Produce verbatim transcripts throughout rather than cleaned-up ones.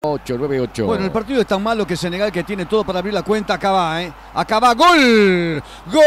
ocho nueve ocho. Bueno, el partido es tan malo que Senegal, que tiene todo para abrir la cuenta, acaba, ¿eh? Acaba, gol. Gol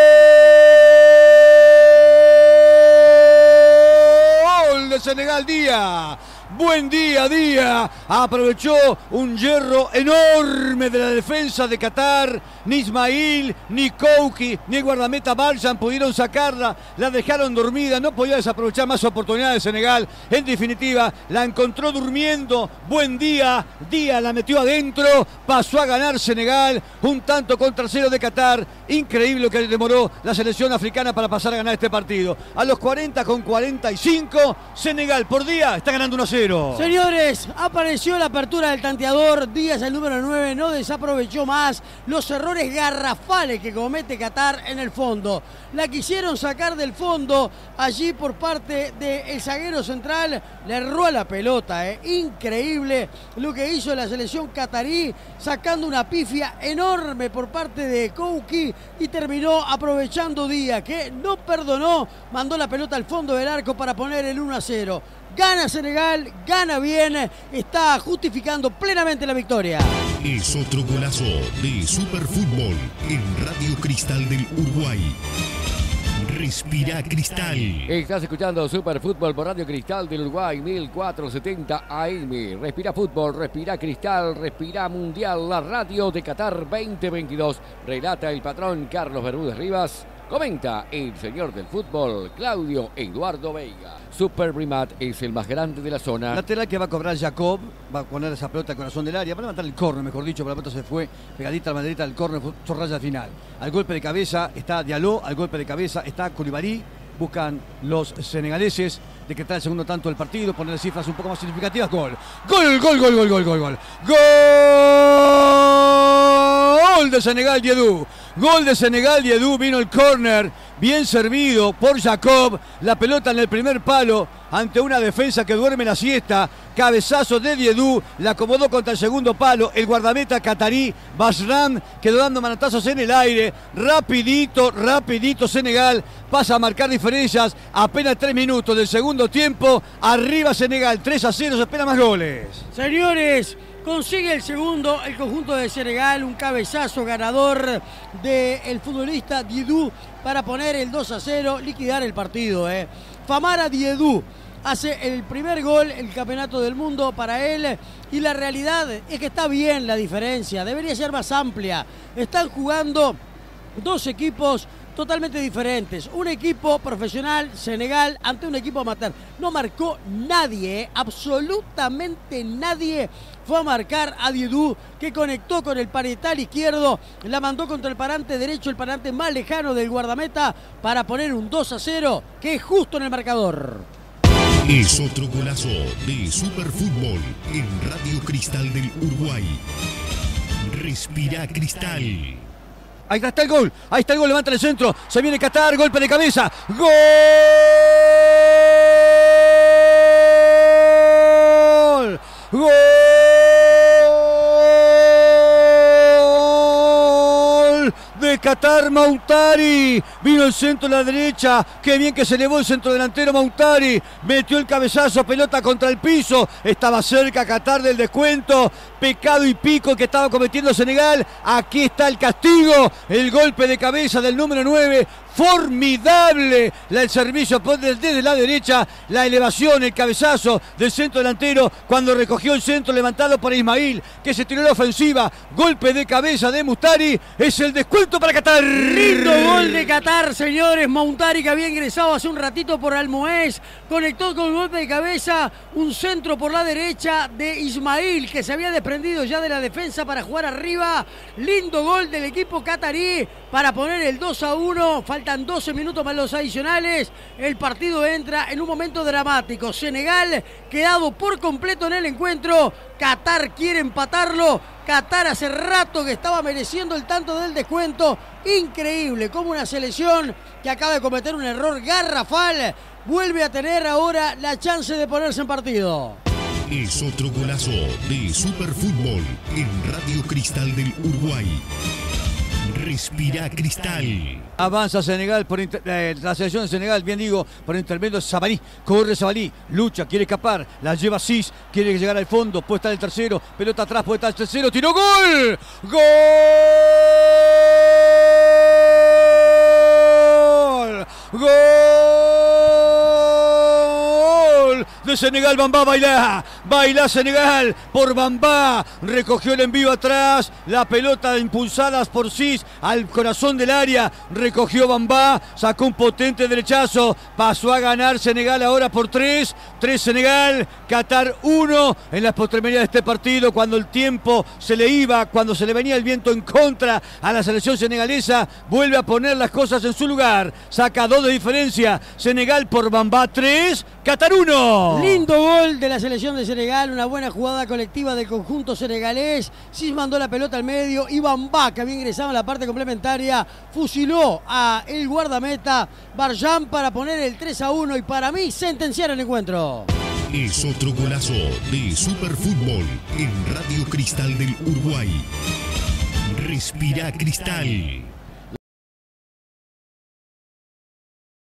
de Senegal, Díaz. Buen día, Díaz. Aprovechó un hierro enorme de la defensa de Qatar. Ni Ismail, ni Kouki, ni el guardameta Balsan pudieron sacarla. La dejaron dormida. No podía desaprovechar más oportunidades de Senegal. En definitiva, la encontró durmiendo. Buen día. Díaz la metió adentro. Pasó a ganar Senegal. Un tanto contra cero de Qatar. Increíble lo que demoró la selección africana para pasar a ganar este partido. A los cuarenta con cuarenta y cinco, Senegal por Díaz está ganando uno a cero. Señores, apareció la apertura del tanteador. Díaz, el número nueve, no desaprovechó más los errores garrafales que comete Qatar en el fondo. La quisieron sacar del fondo allí por parte del zaguero central. Le erró a la pelota, eh. Increíble lo que hizo la selección qatarí, sacando una pifia enorme por parte de Kouki, y terminó aprovechando Díaz, que no perdonó, mandó la pelota al fondo del arco para poner el uno a cero. Gana Senegal, gana bien, está justificando plenamente la victoria. Es otro golazo de Superfútbol en Radio Cristal del Uruguay. Respira Cristal. Estás escuchando Superfútbol por Radio Cristal del Uruguay, mil cuatrocientos setenta A M. Respira Fútbol, respira Cristal, respira Mundial, la radio de Qatar veinte veintidós. Relata el patrón Carlos Bermúdez Rivas. Comenta el señor del fútbol, Claudio Eduardo Veiga. Super Brimat es el más grande de la zona. Lateral que va a cobrar Jacob, va a poner esa pelota al corazón del área, va a levantar el córner, mejor dicho, pero la pelota se fue pegadita a la banderita del córner, fue raya al final. Al golpe de cabeza está Diallo, al golpe de cabeza está Koulibaly. Buscan los senegaleses decretar el segundo tanto del partido, poner cifras un poco más significativas. Gol, gol, gol, gol, gol, gol, gol, gol. Gol de Senegal, Diedou. Gol de Senegal, Diedou. Vino el córner, bien servido por Jacob. La pelota en el primer palo ante una defensa que duerme la siesta. Cabezazo de Diedou, la acomodó contra el segundo palo. El guardameta qatarí, Basram, quedó dando manotazos en el aire. Rapidito, rapidito Senegal pasa a marcar diferencias. Apenas tres minutos del segundo tiempo. Arriba Senegal, tres a cero, se esperan más goles. Señores, consigue el segundo el conjunto de Senegal, un cabezazo ganador del futbolista Diedou para poner el dos a cero, liquidar el partido. Eh. Famara Diedou hace el primer gol, el campeonato del mundo para él, y la realidad es que está bien la diferencia, debería ser más amplia. Están jugando dos equipos totalmente diferentes. Un equipo profesional, Senegal, ante un equipo amateur. No marcó nadie, eh, absolutamente nadie fue a marcar a Diedou, que conectó con el parietal izquierdo, la mandó contra el parante derecho, el parante más lejano del guardameta, para poner un dos a cero, que es justo en el marcador. Es otro golazo de Superfútbol en Radio Cristal del Uruguay. Respira Cristal. Ahí está el gol, ahí está el gol, levanta el centro, se viene Qatar, golpe de cabeza, gol, gol de Qatar, Moutari, vino el centro a la derecha, qué bien que se elevó el centro delantero Moutari, metió el cabezazo, pelota contra el piso, estaba cerca Qatar del descuento, pecado y pico que estaba cometiendo Senegal. Aquí está el castigo, el golpe de cabeza del número nueve, formidable el servicio desde la derecha, la elevación, el cabezazo del centro delantero cuando recogió el centro levantado por Ismail, que se tiró a la ofensiva, golpe de cabeza de Moutari, es el descuento para Qatar. Lindo gol de Qatar, señores. Moutari, que había ingresado hace un ratito por Almoez, conectó con un golpe de cabeza, un centro por la derecha de Ismail, que se había desprendido ya de la defensa para jugar arriba. Lindo gol del equipo qatarí para poner el dos a uno. Faltan doce minutos más los adicionales. El partido entra en un momento dramático. Senegal quedado por completo en el encuentro. Qatar quiere empatarlo. Qatar hace rato que estaba mereciendo el tanto del descuento. Increíble cómo una selección que acaba de cometer un error garrafal vuelve a tener ahora la chance de ponerse en partido. Es otro golazo de Superfútbol en Radio Cristal del Uruguay. Respira Cristal. Avanza Senegal por inter, eh, la selección de Senegal, bien digo, por intermedio de Sabaly. Corre Sabaly, lucha, quiere escapar, la lleva Cis, quiere llegar al fondo, puede estar el tercero, pelota atrás, puede estar el tercero, tiró gol. ¡Gol! ¡Gol! De Senegal, Bamba, baila, baila Senegal por Bamba, recogió el envío atrás, la pelota impulsada por Cis al corazón del área, recogió Bamba, sacó un potente derechazo, pasó a ganar Senegal ahora por tres, tres Senegal, Qatar uno en la postrimería de este partido, cuando el tiempo se le iba, cuando se le venía el viento en contra a la selección senegalesa, vuelve a poner las cosas en su lugar, saca dos de diferencia, Senegal por Bamba tres, Qatar uno. Lindo gol de la selección de Senegal, una buena jugada colectiva del conjunto senegalés. Cis mandó la pelota al medio y Bamba, que había ingresado en la parte complementaria, fusiló a el guardameta Barjan para poner el tres a uno y para mí sentenciar el encuentro. Es otro golazo de Superfútbol en Radio Cristal del Uruguay. Respira Cristal.